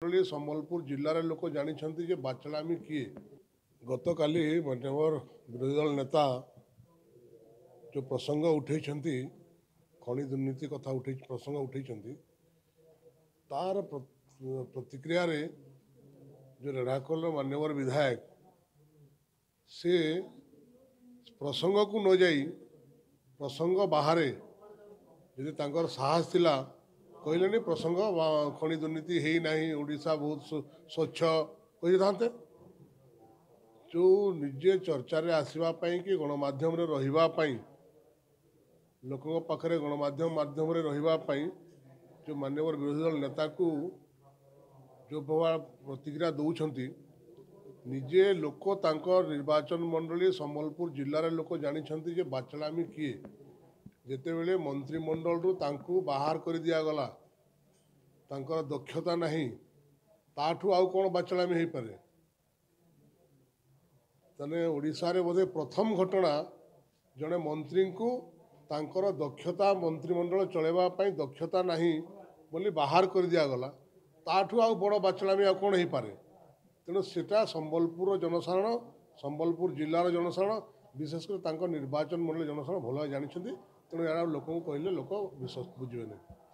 मंडली संबलपुर जिलार लोक जानते बाचलामी किए गत काली माननीय विरोधी दल नेता जो प्रसंग उठे खनि दुर्नीति कथा उठे प्रसंग उठे तार प्रतिक्रिया जो रेढ़ाखोल मान्यवर विधायक से प्रसंग को न जाई प्रसंग बाहर यदि तांकर साहस थिला कहले प्रसंग खनि दुर्नीति है ना ओडिशा बहुत स्वच्छ कही था जो निजे चर्चा रे आसवाई कि गणमाध्यम रही लोकों पाखे गणमाध्यम माध्यम रही जो मान्यवर विरोधी दल नेता को जो प्रभाव प्रतिक्रिया दौरान निजे लोक तांकर निर्वाचन मंडली संबलपुर जिलार लोक जानते बाचलामी किए जिते बड़े मंत्रिमंडल रु तांकू बाहर कर दिगला तांकर दक्षता नहीं ताठू आउ कौन बाचलामी हो पारे तने ओडिशा रे बोधे प्रथम घटना जड़े मंत्री को तांकर दक्षता मंत्रिमंडल चलेबा पई दक्षता नहीं बोली बाहर कर दिगला ताठू आउ बड़ बाचलामी आ कौन हो पारे तेणु सेटा संबलपुर जनसाधारण संबलपुर जिलार जनसाधारण विशेषकर निर्वाचन मंडल जनसाधारण भल जानते तेणु यार लोक कहले लोक विश्वास बुझे नहीं।